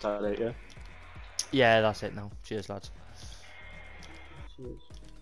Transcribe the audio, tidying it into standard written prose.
that it, yeah? Yeah, that's it now. Cheers, lads. Cheers.